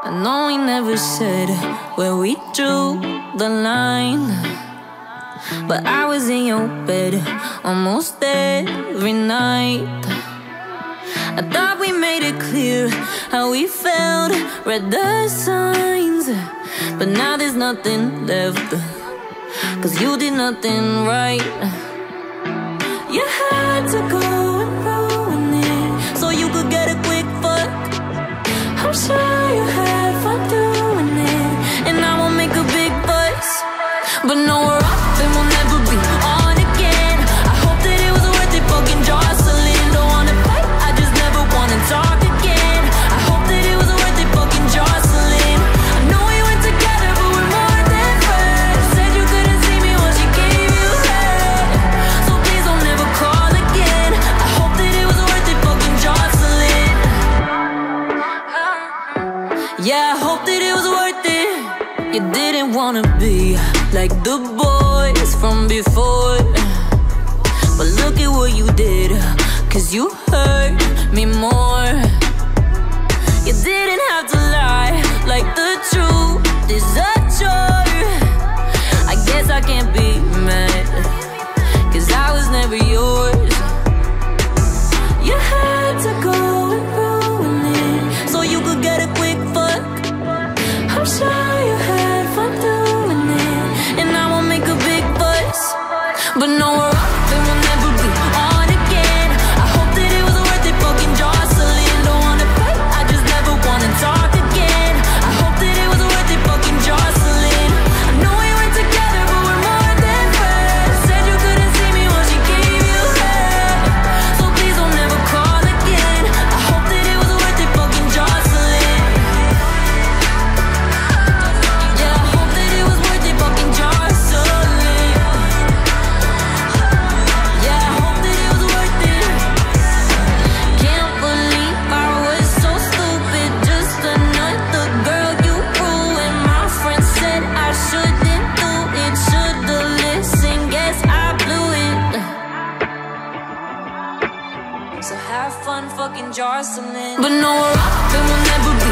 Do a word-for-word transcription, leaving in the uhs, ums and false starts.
I know we never said where we drew the line, but I was in your bed almost every night. I thought we made it clear how we felt, read the signs, but now there's nothing left, 'cause you did nothing right. You had to go and ruin it so you could get a quick fuck. I'm sure you had fun doing it, and I won't make a big fuss, but no, we're off and we'll never be on again. I hope that it was worth it, fucking Jocelyn. Don't wanna fight, I just never wanna talk again. I hope that it was worth it, fucking Jocelyn. I know we went together, but we're more than friends. Said you couldn't see me when she gave you head, so please don't ever call again. I hope that it was worth it, fucking Jocelyn. Yeah, I hope that it was worth it. You didn't wanna be like the boys from before, but look at what you did, 'cause you hurt me more. You didn't have to lie, like the truth is a chore. I guess I can't be mad, 'cause I was never yours. You had to go and ruin it so you could get a quick fuck. I'm sure you had fun doing it, and I won't make a big fuss, but no, we're off and we'll never be on again. I hope that it was worth it, fucking Jocelyn. Don't wanna fight, I just never wanna talk again. I hope that it was worth it, fucking Jocelyn. I know we went together, but we're more than friends. Said you couldn't see me when she gave you head, so please don't ever call again. I hope that it was worth it, fucking Jocelyn. Yeah, I hope that it was worth it, fucking Jocelyn. Yeah, I hope that it was worth it. Can't believe I was so stupid, just another girl you ruined. My friend said I shouldn't do it, should've listened, guess I blew it. So have fun, fucking Jocelyn, but no, we're off and we'll never be